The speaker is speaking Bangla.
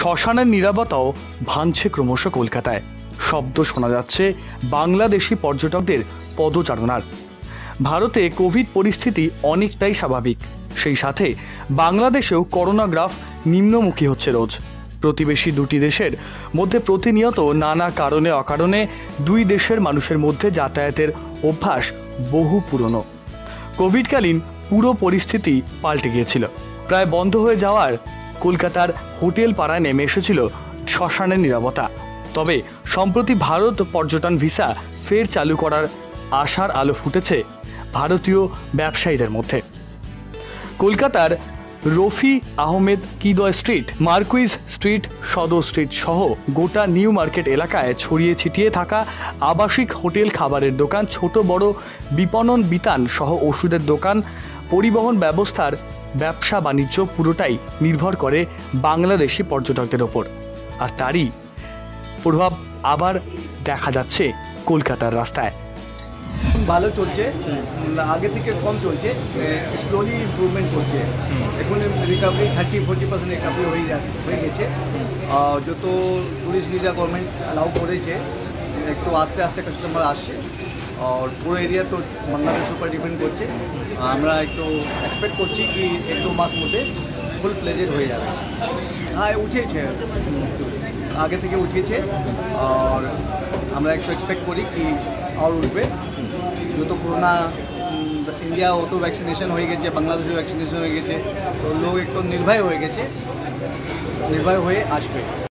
শ্মশানের নিরাপত্তাও ভাঙছে ক্রমশ কলকাতায়। শব্দ শোনা যাচ্ছে বাংলাদেশি পর্যটকদের পদচারণার। ভারতে কোভিড পরিস্থিতি অনেকটাই স্বাভাবিক, সেই সাথে বাংলাদেশেও করোনা গ্রাফ নিম্নমুখী হচ্ছে রোজ। প্রতিবেশী দুটি দেশের মধ্যে প্রতিনিয়ত নানা কারণে অকারণে দুই দেশের মানুষের মধ্যে যাতায়াতের অভ্যাস বহু পুরনো। কোভিডকালীন পুরো পরিস্থিতি পাল্টে গিয়েছিল। প্রায় বন্ধ হয়ে যাওয়ার কলকাতার হোটেল পাড়ায় নেমে এসেছিল শ্মশানের নিরাপত্তা। তবে সম্প্রতি ভারত পর্যটন ভিসা ফের চালু করার আশার আলো ফুটেছে ভারতীয় ব্যবসায়ীদের মধ্যে। কলকাতার Rafi Ahmed Kidwai street, Marquis street, Sadar street সহ গোটা নিউ মার্কেট এলাকায় ছড়িয়ে ছিটিয়ে থাকা আবাসিক হোটেল, খাবারের দোকান, ছোট বড় বিপণন বিতান সহ ওষুধের দোকান, পরিবহন ব্যবস্থার ব্যবসা বাণিজ্য পুরোটাই নির্ভর করে বাংলাদেশি পর্যটকদের ওপর। আর তারই প্রভাব আবার দেখা যাচ্ছে কলকাতার রাস্তায়। ভালো চলছে, আগে থেকে কম চলছে, স্লোলি ইমপ্রুভমেন্ট করছে। এখন রিকভারি 30-40% রিকভারি হয়ে গেছে। যত টুরিস্ট ভিসা গভর্নমেন্ট অ্যালাউ করেছে, একটু আস্তে আস্তে কাস্টমার আসছে। আর পুরো এরিয়া তো বাংলাদেশের উপর ডিপেন্ড করছে। আমরা একটু এক্সপেক্ট করছি কি 1-2 মাস মধ্যে ফুল প্লেজেড হয়ে যাবে। হ্যাঁ, উঠেছে, আগে থেকে উঠেছে। আর আমরা একটু এক্সপেক্ট করি কি আর উঠবে। যত করোনা ইন্ডিয়া অত ভ্যাকসিনেশন হয়ে গেছে, বাংলাদেশে ভ্যাকসিনেশন হয়ে গেছে, তো লোক একটু নির্ভয় হয়ে গেছে, নির্ভয় হয়ে আসবে।